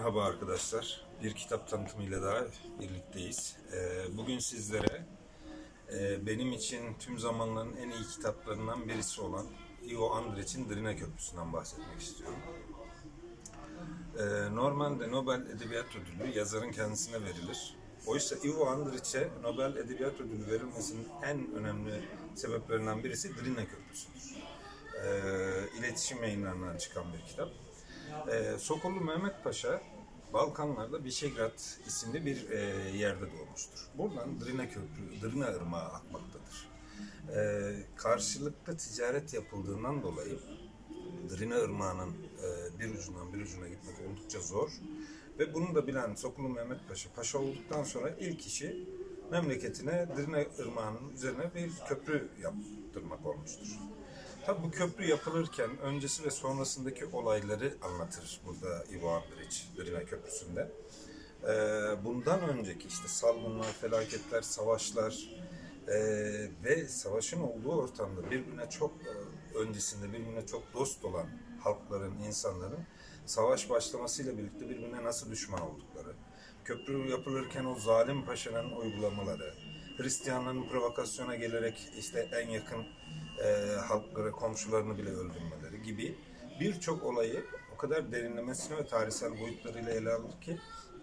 Merhaba arkadaşlar. Bir kitap tanıtımıyla daha birlikteyiz. Bugün sizlere benim için tüm zamanların en iyi kitaplarından birisi olan Ivo Andrić'in Drina Köprüsü'nden bahsetmek istiyorum. Normalde Nobel Edebiyat Ödülü yazarın kendisine verilir. Oysa Ivo Andrić'e Nobel Edebiyat Ödülü verilmesinin en önemli sebeplerinden birisi Drina Köprüsü'dür. İletişim Yayınları'ndan çıkan bir kitap. Sokollu Mehmet Paşa Balkanlarda Visegrad isimli bir yerde doğmuştur. Buradan Drina Köprü, Drina Irmağı akmaktadır. Karşılıklı ticaret yapıldığından dolayı Drina Irmağı'nın bir ucundan bir ucuna gitmek oldukça zor. Ve bunu da bilen Sokollu Mehmet Paşa, paşa olduktan sonra ilk işi memleketine Drina Irmağı'nın üzerine bir köprü yaptırmak olmuştur. Tabi bu köprü yapılırken öncesi ve sonrasındaki olayları anlatır burada Ivo Andrić Drina Köprüsü'nde. Bundan önceki işte salgınlar, felaketler, savaşlar ve savaşın olduğu ortamda birbirine çok öncesinde birbirine çok dost olan halkların, insanların savaş başlamasıyla birlikte birbirine nasıl düşman oldukları, köprü yapılırken o zalim paşanın uygulamaları, Hristiyanların provokasyona gelerek işte en yakın halklara, komşularını bile öldürmeleri gibi birçok olayı o kadar derinlemesine ve tarihsel boyutlarıyla ele alır ki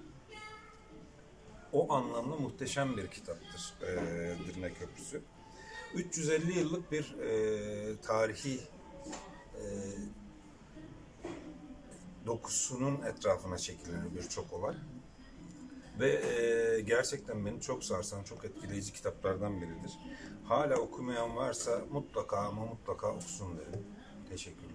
o anlamda muhteşem bir kitaptır Drina Köprüsü. 350 yıllık bir tarihi dokusunun etrafına şekillenen birçok olay. Ve gerçekten beni çok sarsan, çok etkileyici kitaplardan biridir. Hala okumayan varsa mutlaka ama mutlaka okusun derim. Teşekkürler.